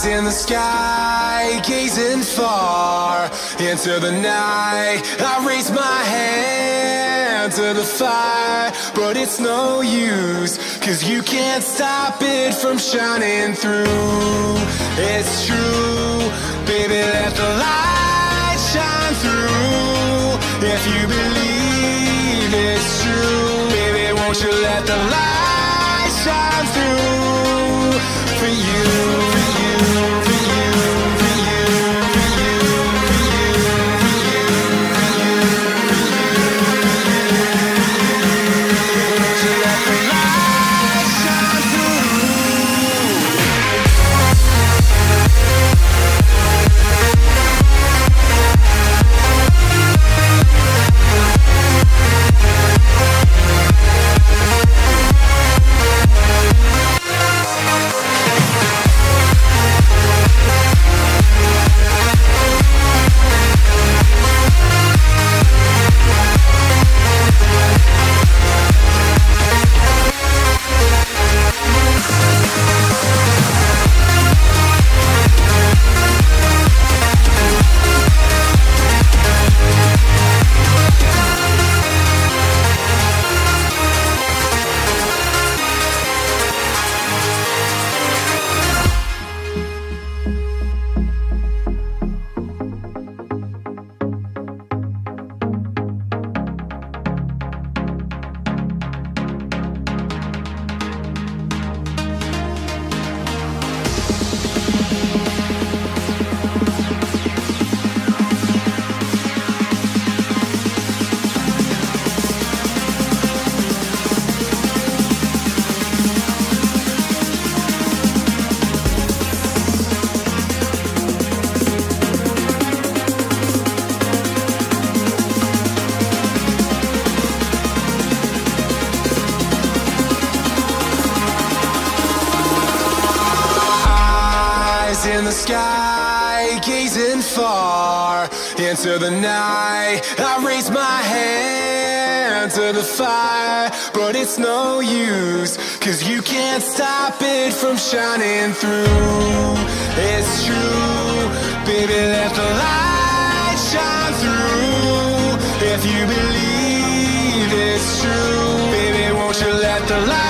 In the sky, gazing far into the night, I raise my hand to the fire, but it's no use, 'cause you can't stop it from shining through. It's true, baby, let the light shine through. If you believe it's true, baby, won't you let the light shine through for you. In the sky, gazing far into the night, I raise my hand to the fire, but it's no use, 'cause you can't stop it from shining through. It's true, baby, let the light shine through. If you believe it's true, baby, won't you let the light